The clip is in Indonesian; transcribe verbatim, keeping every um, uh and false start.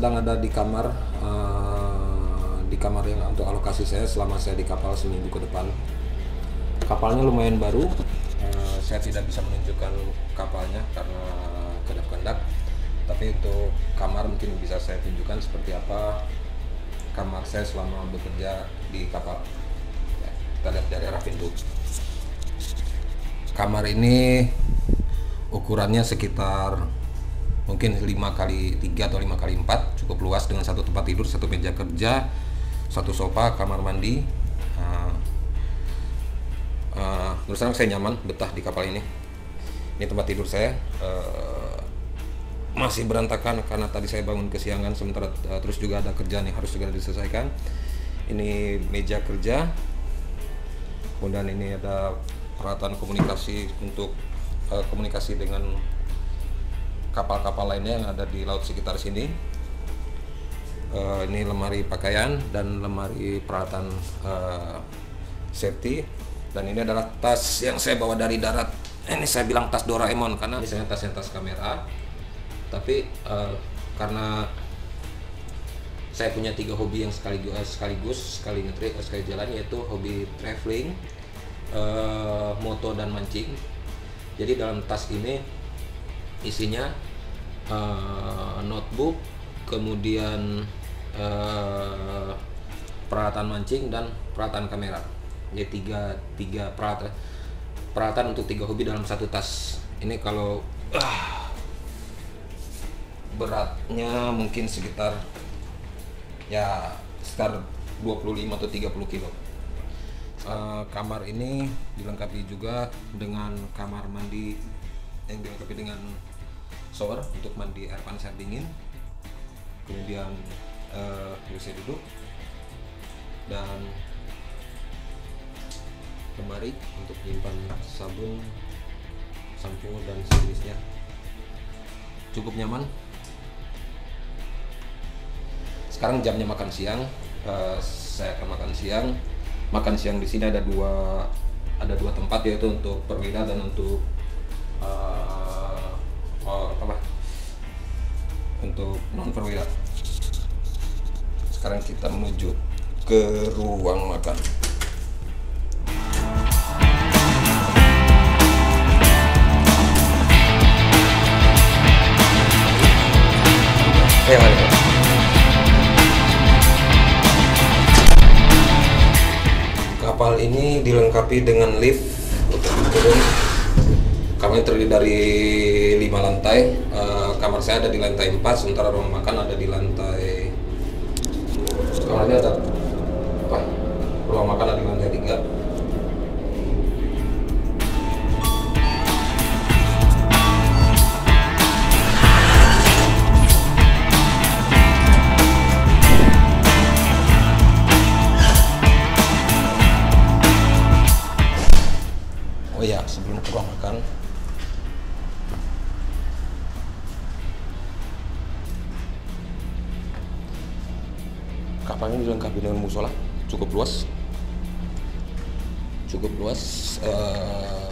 sedang ada di kamar, uh, di kamar yang untuk alokasi saya selama saya di kapal seminggu ke depan. Kapalnya lumayan baru, uh, saya tidak bisa menunjukkan kapalnya karena kedap-kedap, tapi untuk kamar mungkin bisa saya tunjukkan seperti apa kamar saya selama bekerja di kapal. Ya, kita lihat dari arah pintu. Kamar ini ukurannya sekitar mungkin lima kali tiga atau lima kali empat, cukup luas dengan satu tempat tidur, satu meja kerja, satu sofa, kamar mandi. Uh, uh, terus terang saya nyaman betah di kapal ini. Ini tempat tidur saya. Uh, masih berantakan karena tadi saya bangun kesiangan, sementara uh, terus juga ada kerjaan yang harus segera diselesaikan. Ini meja kerja, kemudian ini ada peralatan komunikasi untuk uh, komunikasi dengan kapal-kapal lainnya yang ada di laut sekitar sini. Uh, ini lemari pakaian dan lemari peralatan uh, safety, dan ini adalah tas yang saya bawa dari darat. Ini saya bilang tas Doraemon karena misalnya tasnya tas kamera, tapi uh, karena saya punya tiga hobi yang sekaligus sekaligus sekali ngetrik sekali jalan, yaitu hobi traveling, uh, moto dan mancing. Jadi dalam tas ini isinya uh, notebook, kemudian uh, peralatan mancing dan peralatan kamera. Jadi tiga tiga peralatan peralatan untuk tiga hobi dalam satu tas. Ini kalau uh, beratnya mungkin sekitar ya sekitar dua puluh lima atau tiga puluh kilo. Uh, kamar ini dilengkapi juga dengan kamar mandi yang dilengkapi dengan shower untuk mandi air panas air dingin, kemudian uh, kursi duduk dan lemari untuk menyimpan sabun, sampo dan sejenisnya. Cukup nyaman. Sekarang jamnya makan siang, uh, saya akan makan siang. Makan siang di sini ada dua ada dua tempat, yaitu untuk perwira dan untuk uh, oh, apa untuk non perwira. Sekarang kita menuju ke ruang makan. Yang mana? Kapal ini dilengkapi dengan lift untuk turun. Kamarnya terdiri dari lima lantai. Uh, kamar saya ada di lantai empat, sementara ruang makan ada di lantai. Kamarnya ada apa? Ruang makan ada di lantai tiga. Oh ya, sebelum ke ruang makan, kapal ini dilengkapi dengan musola, cukup luas, cukup luas. Uh,